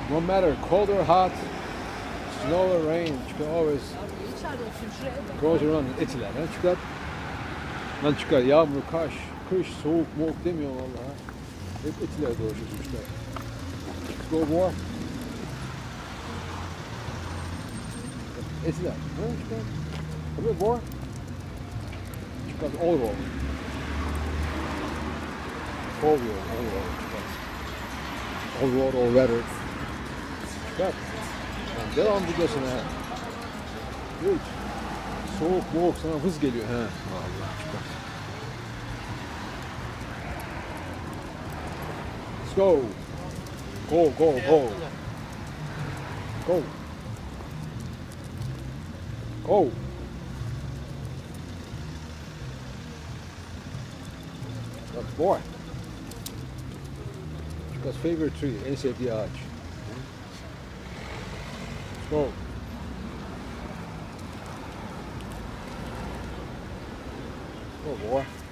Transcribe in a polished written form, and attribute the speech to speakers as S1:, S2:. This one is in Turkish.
S1: No matter cold or hot, snow or rain, you can always close your own Etiler. Lan çıkar. Lan çıkar. Yağmur, kış, soğuk, moğuk demiyor vallahi. Hep Etiler dolaşıyormuşlar. Let's go more. Etiler. Ha çıkar. Come here, boy. Çıkar. All roll. All roll. All road, all weather. Çıkar. Yani devam buradasın ha. Hiç. Soğuk boğuk sana hız geliyor ha. Allah çıkar. Let's go. Go. Go. Good boy. Çıkar's favorite tree. En sevdiği ağaç. Let's go. Oh boy.